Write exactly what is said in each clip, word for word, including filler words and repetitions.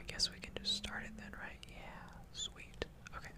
guess we can just start it then, right? Yeah, sweet. Okay.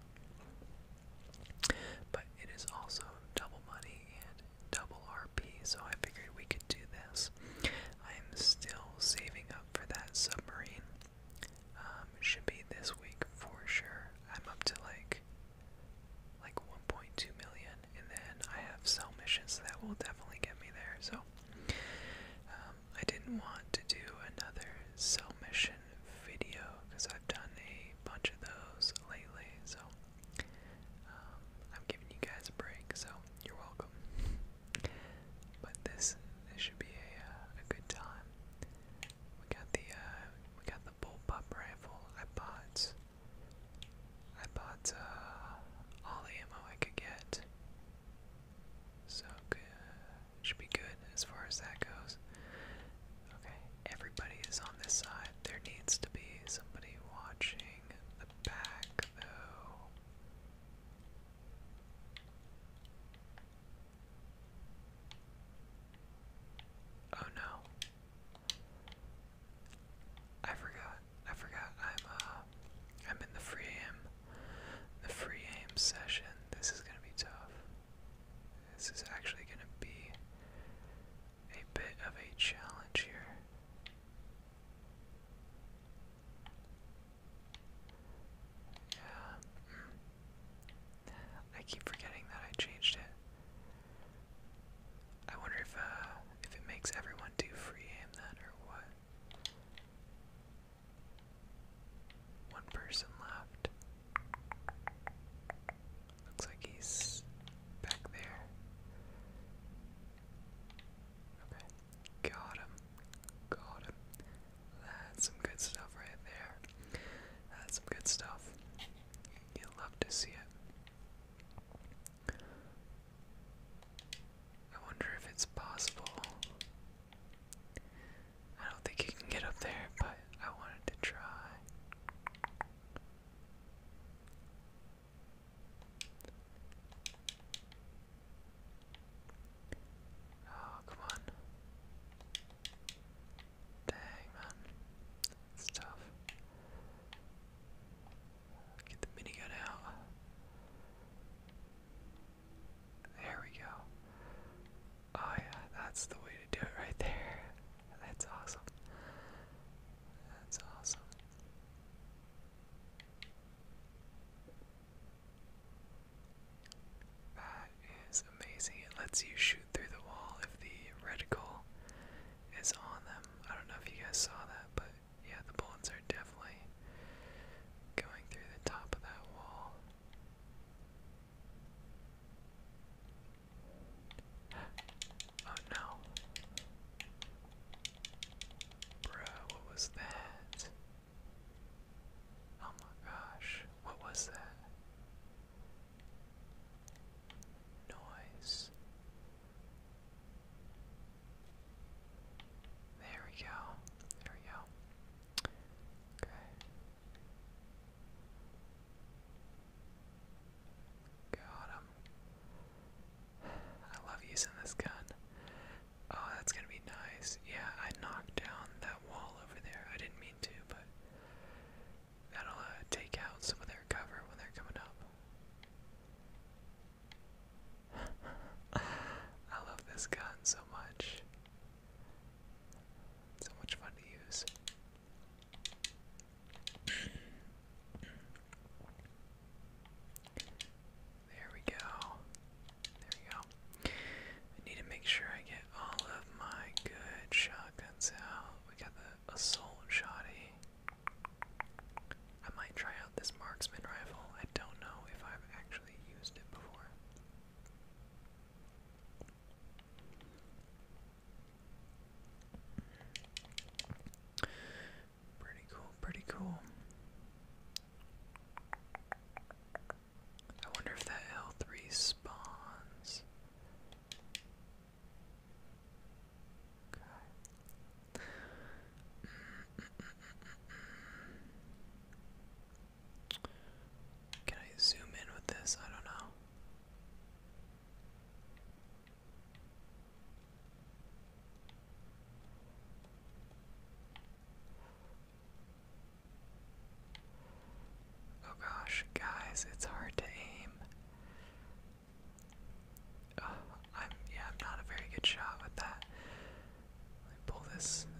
But it is also double money and double R P, so I figured we could do this. I'm still saving up for that submarine. Um, it should be this week for sure. I'm up to like like one point two million, and then I have cell missions that will definitely get me there. So um, I didn't want to do another cell mission video because I've done a bunch of those lately. So um, I'm giving you guys a break. So you're welcome. But this this should be a uh, a good time. We got the uh, we got the bullpup rifle. I bought I bought uh, all the ammo I could get. So good. Should be good as far as that goes. Okay, everybody is on this side. There needs to be somebody watching the back though. Oh no. I forgot. I forgot. I'm uh I'm in the free aim. The free aim session. This is gonna be tough. This is actually gonna be a bit of a challenge here. Yeah. Mm. I keep forgetting that I changed it. I wonder if uh if it makes everyone do free aim then or what. One person left. Looks like he's back there. Okay. Got him. Got him. That's some good stuff right there. That's some good stuff. You'd love to see it. I wonder if it's possible. I don't think you can get up there, but I wanted to try. Oh, come on. Dang, man. It's tough. Get the minigun out. There we go. Oh yeah, that's the way to do it right there. That's awesome. That's awesome. That is amazing. It lets you shoot through the wall if the reticle is on them. I don't know if you guys saw that, but yeah, the bullets are definitely going through the top of that wall. Oh no. Bruh, what was that? Oh my gosh, what was that? Noise. There we go. There we go. Okay. Got him. I love using this gun. Oh, that's gonna be nice. Yeah, I knocked down that wall over there. I didn't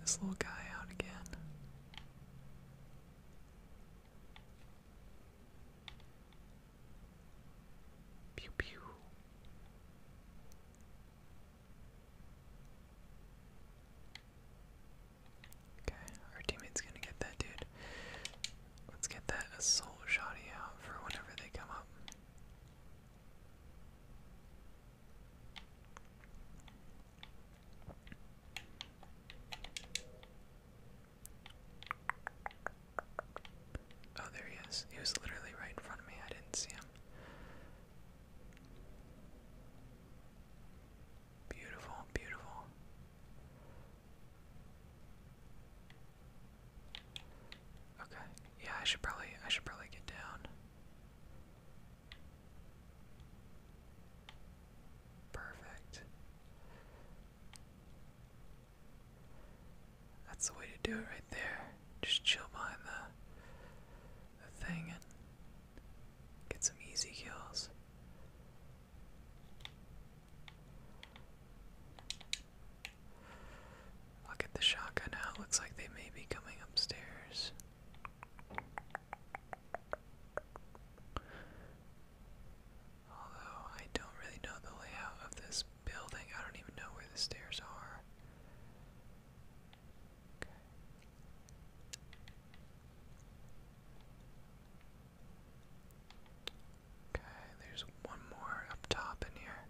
this little guy out again. Pew pew. Okay, our teammate's gonna get that dude. Let's get that assault shotty out for whenever they come up. Oh, there he is. He was literally right in front of me. I didn't see him. Beautiful, beautiful. Okay. Yeah, I should probably I should probably get down. Perfect. That's the way to do it right there. Just chill behind the the thing and get some easy kills. I'll get the shotgun out. Looks like they may be coming upstairs. Although I don't really know the layout of this building. I don't even know where the stairs are. Okay. Okay, there's one more up top in here.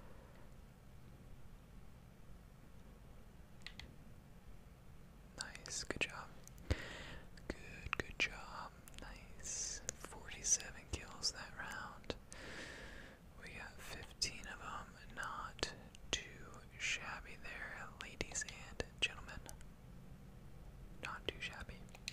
Nice, good job. Good, good job. Nice. forty-seven kills that round. We got fifteen of them. Not too shabby there, ladies and gentlemen. Not too shabby.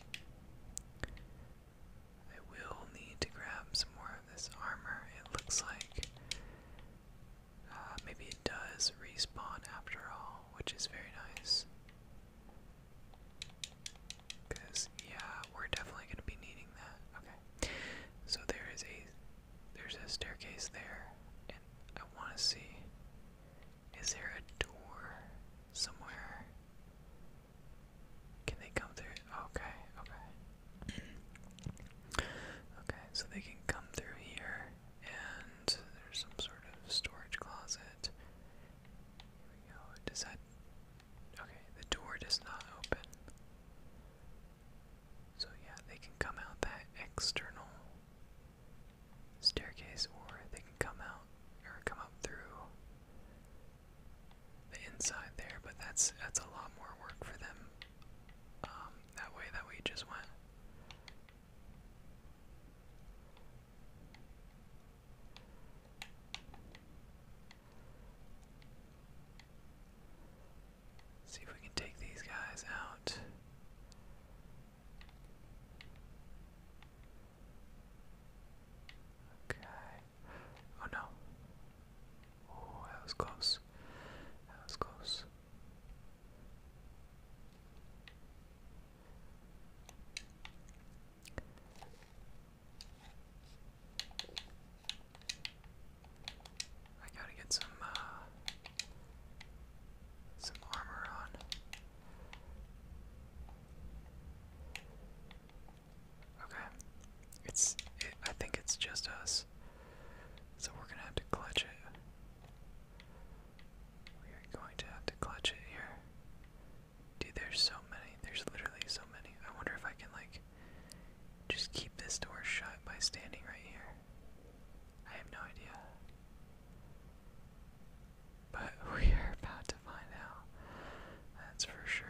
I will need to grab some more of this armor. It looks like uh, maybe it does respawn after all, which is very nice. Because, yeah, we're definitely going to be needing that. Okay. So there is a there's a staircase there, and I want to see, is there a door somewhere? Can they come through? Okay, okay. Okay, so they can come through here, and there's some sort of storage closet. Here we go. Does that... Okay, the door does not open. So yeah, they can come out that external staircase, or they can come out, or come up through the inside there, but that's that's a lot more work for them. Um, that way, that way just went. See if we can take these guys out. Okay. Oh no. Oh, that was close. That was close. I gotta get some uh, some armor on. Okay. It's it, I think it's just us. So we're gonna have to clutch it. We are going to have to clutch it here. Dude, there's so many. There's literally so many. I wonder if I can like just keep this door shut by standing right here. I have no idea. But we are about to find out. That's for sure.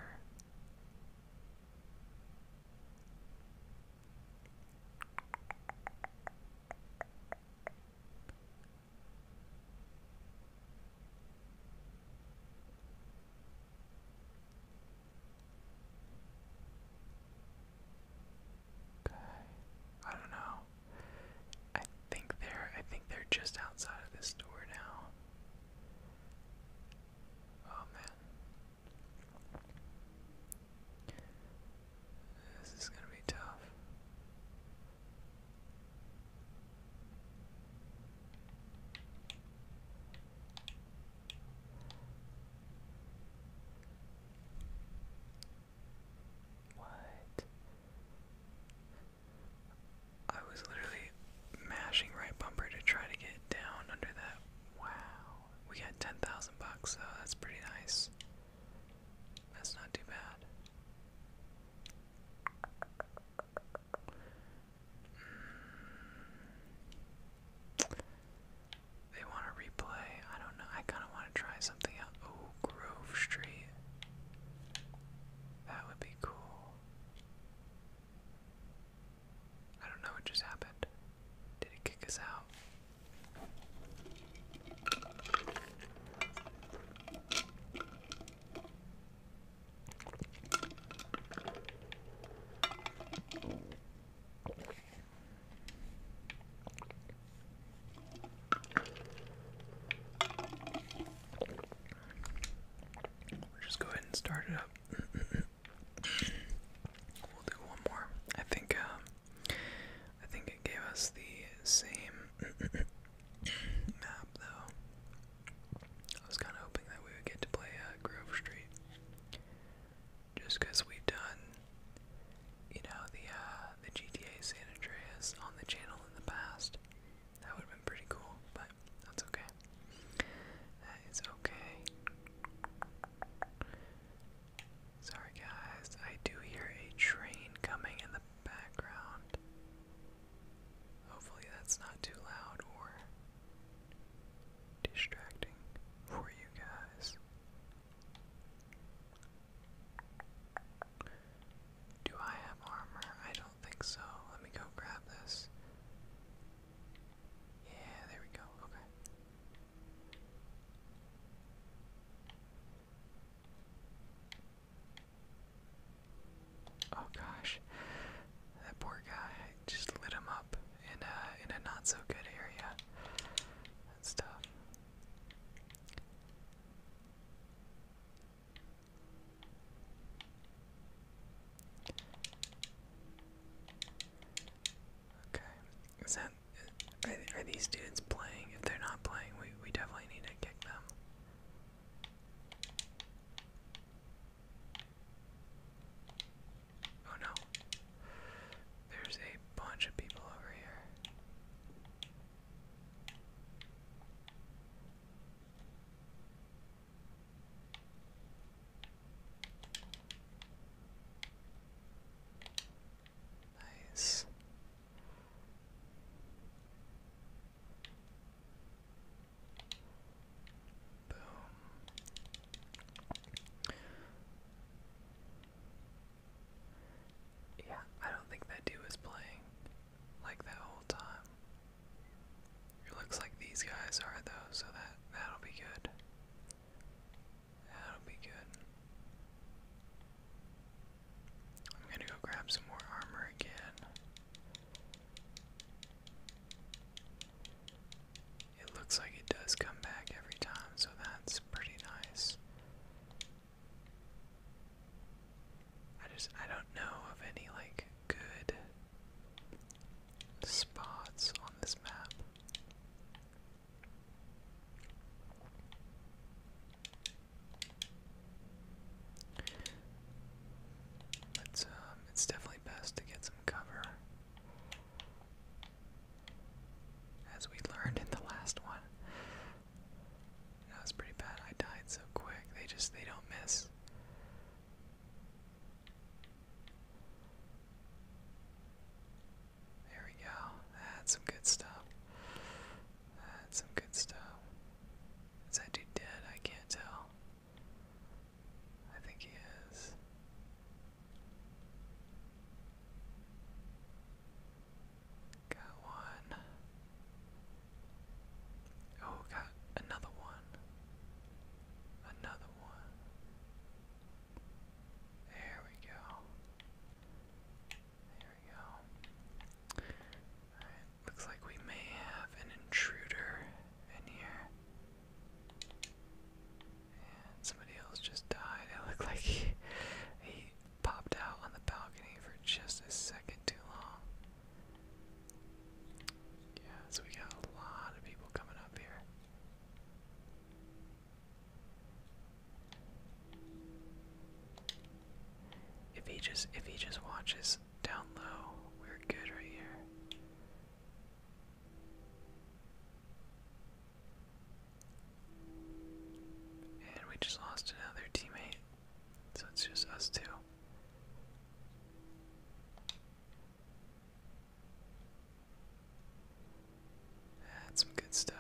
it up. We'll do one more. I think um, I think it gave us the same map though. I was kind of hoping that we would get to play uh, Grove Street, just because we've done, you know, the uh, the G T A San Andreas on the channel in the past. That would have been pretty cool, but that's okay. That is okay. Sorry guys, I do hear a train coming in the background. Hopefully that's not too loud or distracting for you guys. Do I have armor? I don't think so. Let me go grab this. Yeah, there we go. Okay. Oh gosh, that poor guy. Just lit him up in a in a not so good area. That's tough. Okay, is that are, are these students playing? If they're not playing, we we definitely need to kick them. Oh no. There's a bunch of people over here. Nice. Boom. Yeah, I don't think that dude was playing like that whole time. It looks like these guys are though, so that that'll be good. That'll be good. I'm gonna go grab some more armor again. It looks like it does come back every time, so that's pretty nice. I just I don't know of any like good spots on this map. It's um it's definitely best to get some cover. As we learned in the last one. That was pretty bad. I died so quick. They just they don't miss. There we go. That's some good stuff. That's some good stuff. Is that dude dead? I can't tell. I think he is. Got one. Oh, got another one. Another one. There we go. There we go. Alright, looks like we may have an intruder in here. And somebody else just died. It looked like he, he popped out on the balcony for just a second too long. Yeah, so we got a lot of people coming up here. If he just if he just watches down low, we're good right here. And we just lost another teammate. So it's just us two. That's some good stuff.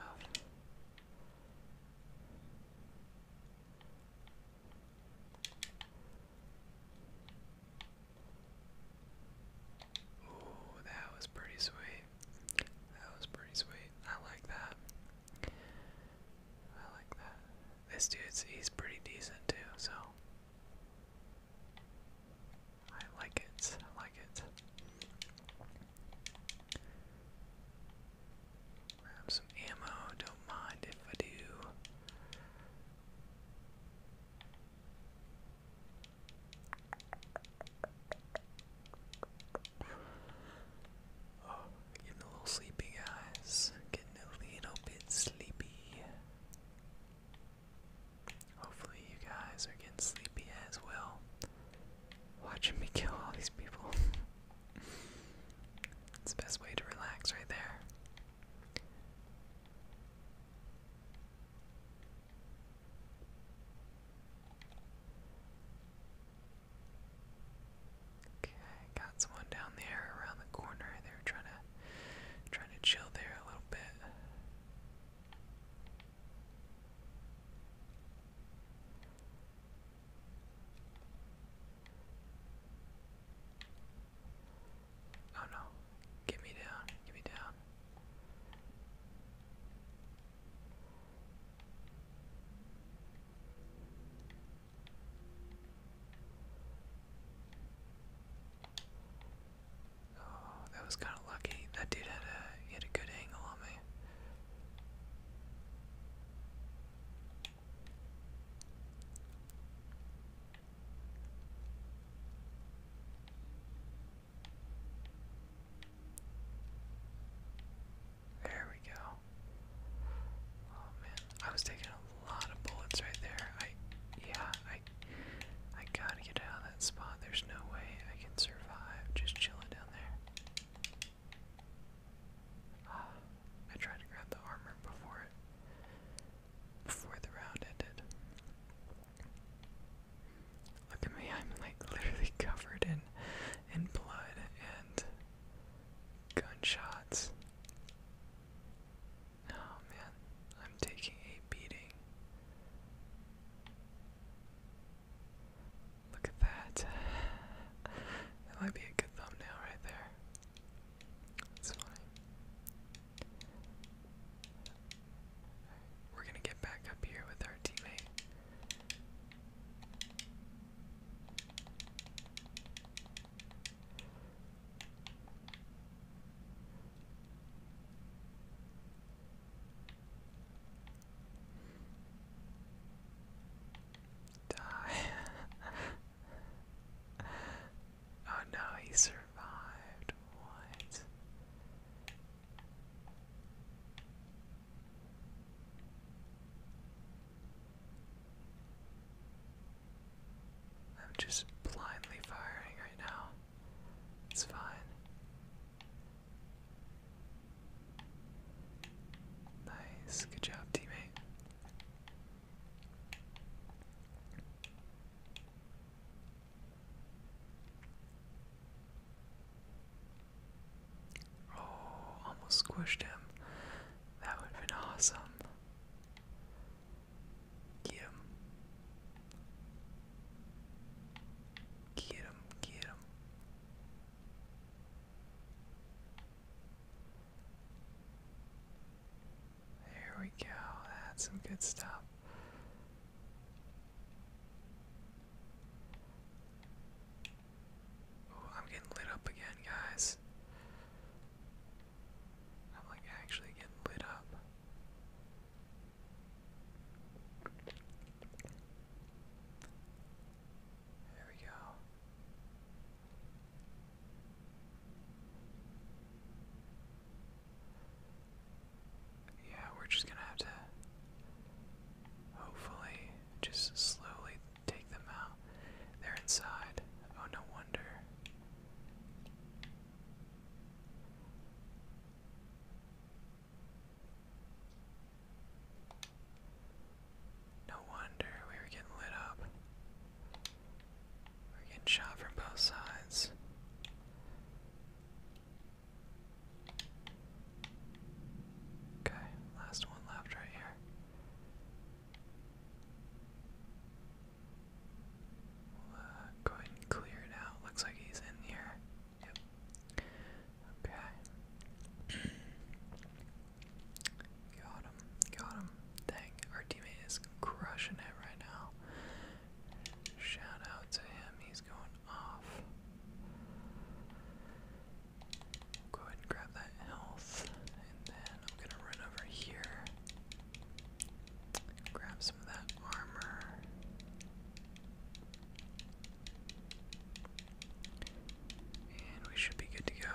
just blindly firing right now. It's fine. Nice. Good job, teammate. Oh, almost squished him. That would have been awesome. Get him. Get him, get him. There we go. That's some good stuff. Oh, I'm getting lit up again, guys. I'm like actually getting lit up. There we go. Yeah, we're just gonna have to hopefully just slowly take them out. They're inside. Oh, no wonder. No wonder we were getting lit up. We're getting shot from both sides. Okay, last one left right here. We'll uh, go ahead and clear it out. Looks like he's in here. Yep. Okay. Got him. Got him. Dang, our teammate is crushing it right now. Shout out to him. He's going off. Go ahead and grab that health. And then I'm going to run over here. Grab some of that armor. And we should be good to go.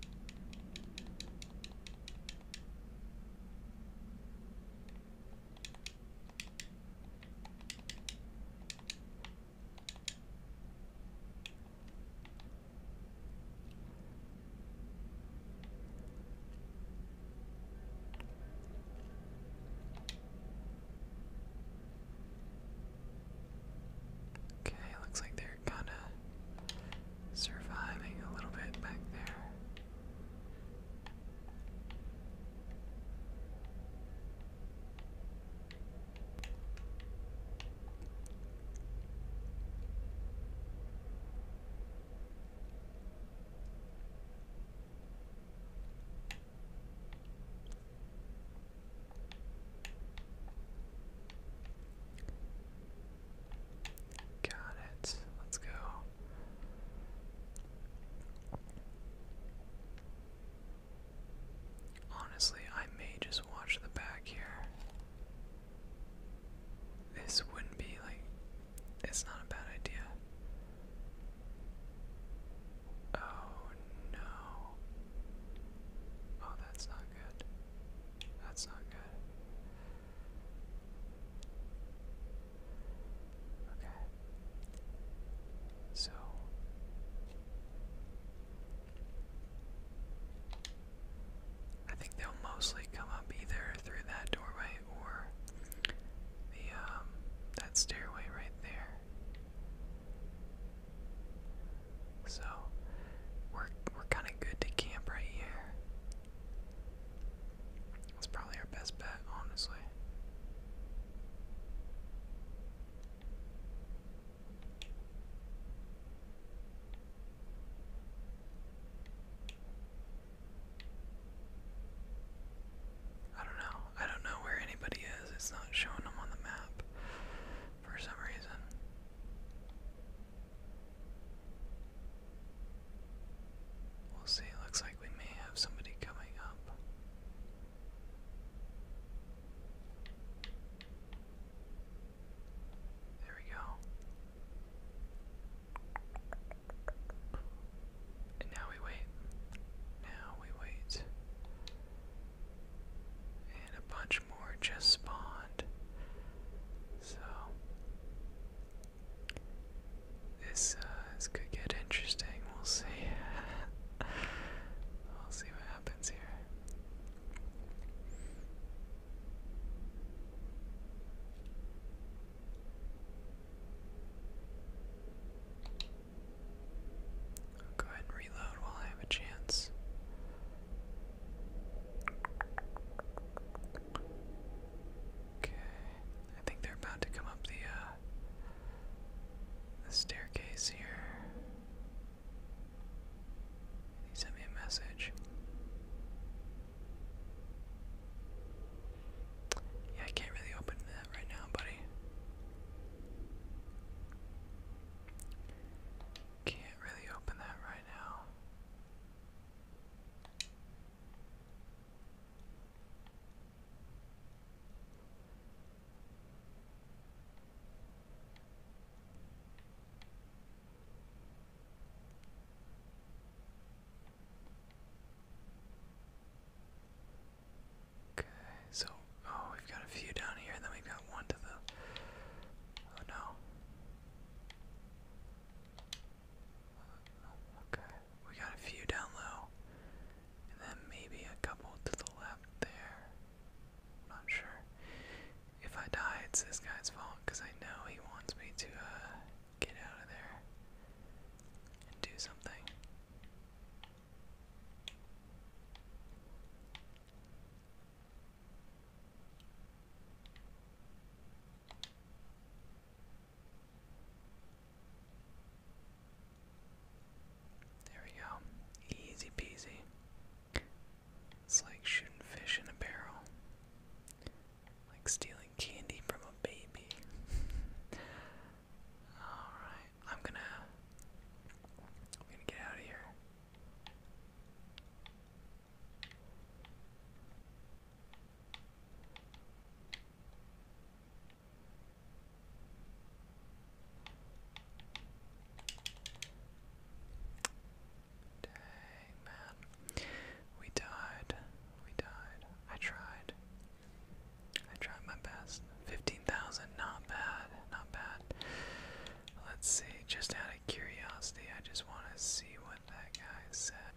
Okay, looks like they're kind of surviving a little bit back there. Got it. Let's go. Honestly, I may just watch the back here. This wouldn't be like, it's not a bad idea. Oh no. Oh, that's not good. That's not good. Okay. So I think they'll mostly come up either through that doorway or the um that stairway right there. So we're we're kind of good to camp right here. That's probably our best bet, honestly. I don't know. I don't know where anybody is. It's not showing them on the map for some reason. something. There we go. Easy peasy. It's like shooting fish in a barrel. Like stealing candy from a baby. Alright, I'm gonna I'm gonna get out of here. Dang, man. We died. We died. I tried. I tried my best. fifteen thousand, not bad. Not bad. Let's see. Just out of curiosity, I just want to see what that guy said.